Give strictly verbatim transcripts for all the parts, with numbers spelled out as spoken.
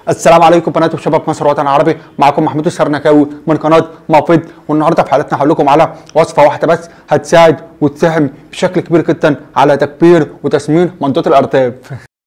السلام عليكم بنات وشباب مصر وطن عربي، معكم محمود السرنكاوي من قناه مفيد. والنهارده في حلقتنا هقول لكم على وصفه واحده بس هتساعد وتساهم بشكل كبير جدا على تكبير وتسمين منطقه الارتاف.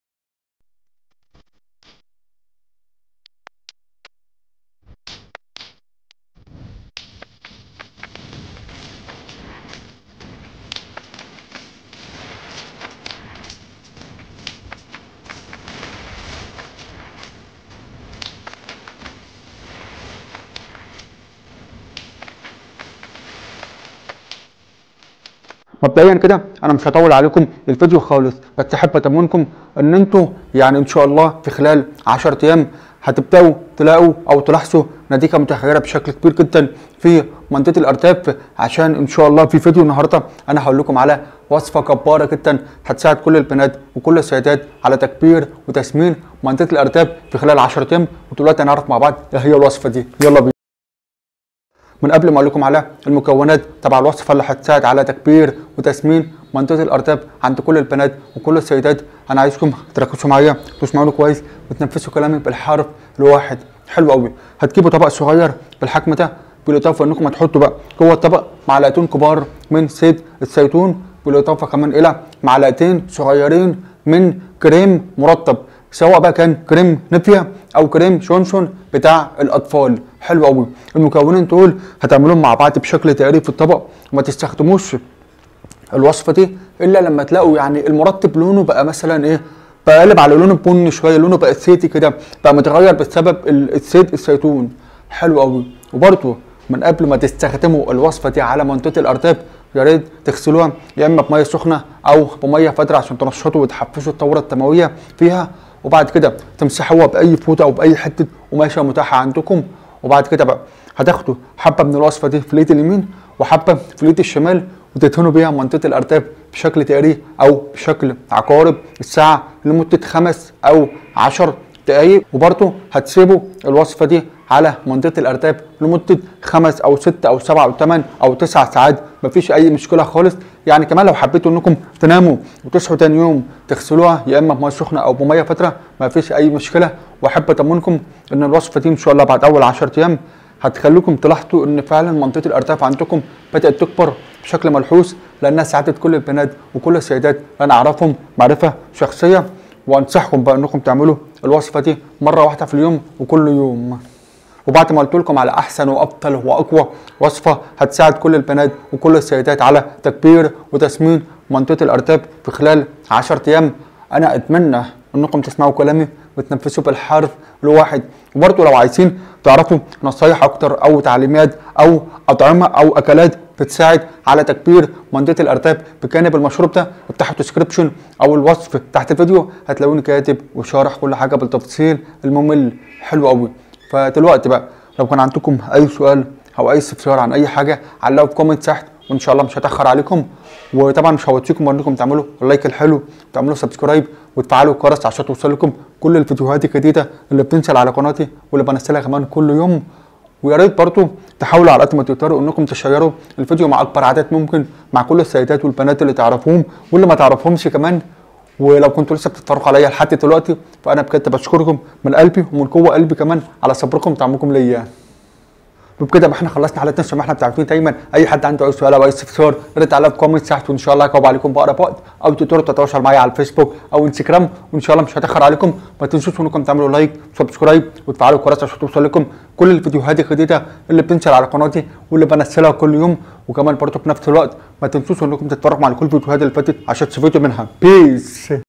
مبدئيا كده انا مش هطول عليكم الفيديو خالص، بس احب اطمنكم ان انتوا يعني ان شاء الله في خلال عشرة ايام هتبداوا تلاقوا او تلاحظوا نتيجه متغيره بشكل كبير جدا في منطقه الارتاف. عشان ان شاء الله في فيديو النهارده انا هقول لكم على وصفه جباره جدا هتساعد كل البنات وكل السيدات على تكبير وتسمين منطقه الارتاف في خلال عشرة ايام. ودلوقتي هنعرف مع بعض ايه هي الوصفه دي. يلا بينا. من قبل ما اقول لكم على المكونات تبع الوصفه اللي هتساعد على تكبير وتسمين منطقه الارتاف عند كل البنات وكل السيدات، انا عايزكم تركزوا معايا وتسمعوني كويس وتنفذوا كلامي بالحرف الواحد. حلو قوي. هتجيبوا طبق صغير بالحجم ده، بالاضافه انكم هتحطوا بقى جوه الطبق معلقتين كبار من زيت الزيتون، بالاضافه كمان الى معلقتين صغيرين من كريم مرطب، سواء بقى كان كريم نيفيا او كريم جونسون بتاع الاطفال. حلو قوي. المكونين دول هتعملوهم مع بعض بشكل دائري في الطبق، وما تستخدموش الوصفه دي الا لما تلاقوا يعني المرطب لونه بقى مثلا ايه، بقى قلب على لونه بني شويه، لونه بقى زيتي كده، بقى متغير بسبب الزيت الزيتون. حلو قوي. وبرده من قبل ما تستخدموا الوصفه دي على منطقه الارتاف يا ريت تغسلوها يا اما بميه سخنه او بميه فاتره عشان تنشطوا وتحفزوا الدوره الدمويه فيها، وبعد كده تمسحوها باي فوطه او باي حته قماشه متاحه عندكم. وبعد كده بقى هتاخدوا حبه من الوصفه دي في اليد اليمين وحبه في اليد الشمال وتدهنوا بيها منطقه الارتاف بشكل دائري او بشكل عقارب الساعه لمده خمس او عشر دقايق. وبرده هتسيبوا الوصفه دي على منطقه الارتاف لمده خمس او ست او سبع او ثمان او تسع ساعات، مفيش اي مشكله خالص. يعني كمان لو حبيتوا انكم تناموا وتصحوا تاني يوم تغسلوها يا اما بميه سخنه او بميه فاتره مفيش اي مشكله. واحب اطمنكم ان الوصفه دي ان شاء الله بعد اول عشرة ايام هتخليكم تلاحظوا ان فعلا منطقه الارتاف عندكم بدات تكبر بشكل ملحوظ، لانها ساعدت كل البنات وكل السيدات اللي انا اعرفهم معرفه شخصيه. وانصحكم بقى انكم تعملوا الوصفه دي مره واحده في اليوم وكل يوم. وبعد ما قلت لكم على احسن وافضل واقوى وصفه هتساعد كل البنات وكل السيدات على تكبير وتسمين منطقه الارتاف في خلال عشرة ايام، انا اتمنى انكم تسمعوا كلامي وتنفذوا بالحرف الواحد. وبرضه لو عايزين تعرفوا نصايح اكتر او تعليمات او اطعمه او اكلات بتساعد على تكبير منطقه الارتاف بجانب المشروب ده، افتحوا الديسكربشن او الوصف تحت الفيديو هتلاقوني كاتب وشارح كل حاجه بالتفصيل الممل. حلو قوي. فدلوقتي بقى لو كان عندكم اي سؤال او اي استفسار عن اي حاجه علقوا في كومنت تحت وان شاء الله مش هتاخر عليكم. وطبعا مش هوصيكم انكم تعملوا اللايك الحلو وتعملوا سبسكرايب وتفعلوا الجرس عشان توصلكم كل الفيديوهات الجديده اللي بتنزل على قناتي واللي بنزلها كمان كل يوم. ويا ريت برضه تحاولوا على قد ما تقدروا انكم تشيروا الفيديو مع اكبر عدد ممكن مع كل السيدات والبنات اللي تعرفوهم واللي ما تعرفهمش كمان. ولو كنتوا لسه بتتفرجوا عليا لحد دلوقتي فانا بجد بشكركم من قلبي ومن جوه قلبي كمان على صبركم وتعمكم ليا. وبكده احنا خلصنا حلقتنا زي ما احنا بتعرفين دايما اي حد عنده اي سؤال او اي استفسار يا ريت تعلقوا في كومنت تحت وان شاء الله هجاوب عليكم باقرب وقت، او تقدروا تتواصلوا معايا على الفيسبوك او انستجرام وان شاء الله مش هتاخر عليكم. ما تنسوش انكم تعملوا لايك وسبسكرايب وتفعلوا الجرس عشان توصل لكم كل الفيديوهات الجديده اللي بتنزل على قناتي واللي بنزلها كل يوم. وكمان برضه في نفس الوقت ما تنسوش انكم تتفرجوا على كل الفيديوهات اللي فاتت عشان تستفيدوا منها. بيس.